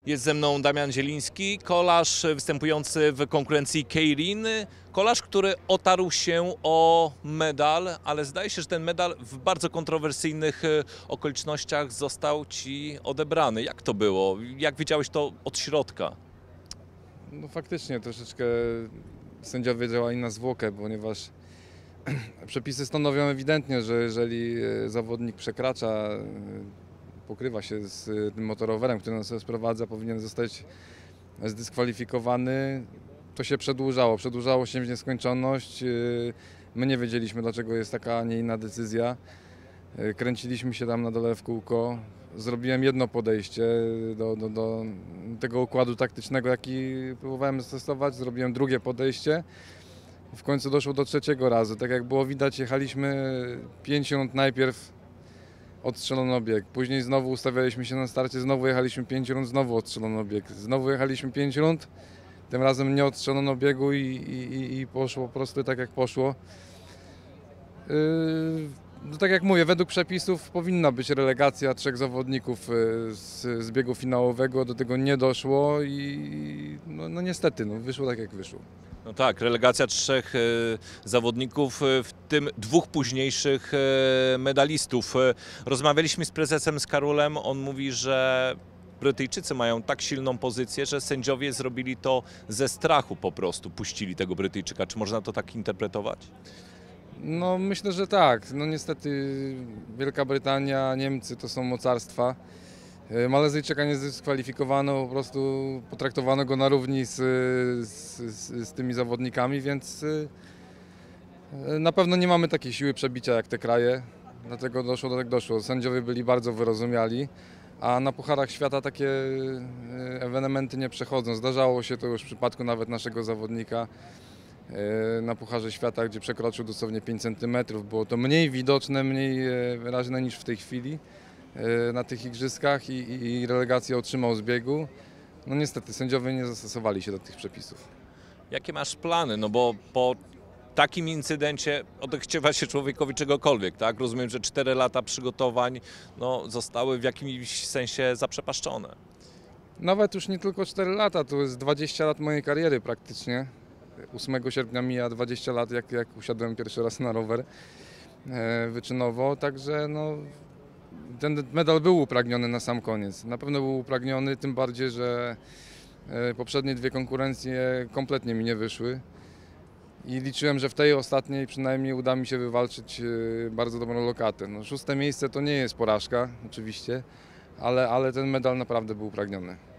Jest ze mną Damian Zieliński, kolarz występujący w konkurencji Keirin. Kolarz, który otarł się o medal, ale zdaje się, że ten medal w bardzo kontrowersyjnych okolicznościach został Ci odebrany. Jak to było? Jak widziałeś to od środka? No faktycznie troszeczkę sędziowie działali na zwłokę, ponieważ przepisy stanowią ewidentnie, że jeżeli zawodnik przekracza, pokrywa się z tym motorowerem, który nas sprowadza, powinien zostać zdyskwalifikowany. To się przedłużało, przedłużało się w nieskończoność. My nie wiedzieliśmy, dlaczego jest taka, a nie inna decyzja. Kręciliśmy się tam na dole w kółko. Zrobiłem jedno podejście do tego układu taktycznego, jaki próbowałem zastosować. Zrobiłem drugie podejście. W końcu doszło do trzeciego razu. Tak jak było widać, jechaliśmy 5 rund najpierw, odstrzelono bieg. Później znowu ustawialiśmy się na starcie, znowu jechaliśmy 5 rund, znowu odstrzelono bieg. Znowu jechaliśmy 5 rund, tym razem nie odstrzelono biegu i poszło po prostu tak jak poszło. No tak jak mówię, według przepisów powinna być relegacja 3 zawodników z biegu finałowego, do tego nie doszło i no niestety wyszło tak jak wyszło. No tak, relegacja 3 zawodników, w tym 2 późniejszych medalistów. Rozmawialiśmy z prezesem z Karolem, on mówi, że Brytyjczycy mają tak silną pozycję, że sędziowie zrobili to ze strachu po prostu, puścili tego Brytyjczyka. Czy można to tak interpretować? No myślę, że tak. No niestety Wielka Brytania, Niemcy to są mocarstwa. Malezyjczyka nie zdyskwalifikowano, po prostu potraktowano go na równi z tymi zawodnikami, więc na pewno nie mamy takiej siły przebicia jak te kraje, dlatego doszło do tak doszło. Sędziowie byli bardzo wyrozumiali, a na Pucharach Świata takie ewenementy nie przechodzą. Zdarzało się to już w przypadku nawet naszego zawodnika na Pucharze Świata, gdzie przekroczył dosłownie 5 cm. Było to mniej widoczne, mniej wyraźne niż w tej chwili na tych igrzyskach i relegację otrzymał z biegu. No niestety sędziowie nie zastosowali się do tych przepisów. Jakie masz plany? No bo po takim incydencie odechciewa się człowiekowi czegokolwiek, tak? Rozumiem, że 4 lata przygotowań zostały w jakimś sensie zaprzepaszczone. Nawet już nie tylko 4 lata, to jest 20 lat mojej kariery praktycznie. 8 sierpnia mija 20 lat, jak usiadłem pierwszy raz na rower wyczynowo, także ten medal był upragniony na sam koniec. Na pewno był upragniony, tym bardziej, że poprzednie 2 konkurencje kompletnie mi nie wyszły. I liczyłem, że w tej ostatniej przynajmniej uda mi się wywalczyć bardzo dobrą lokatę. 6. miejsce to nie jest porażka, oczywiście, ale ten medal naprawdę był upragniony.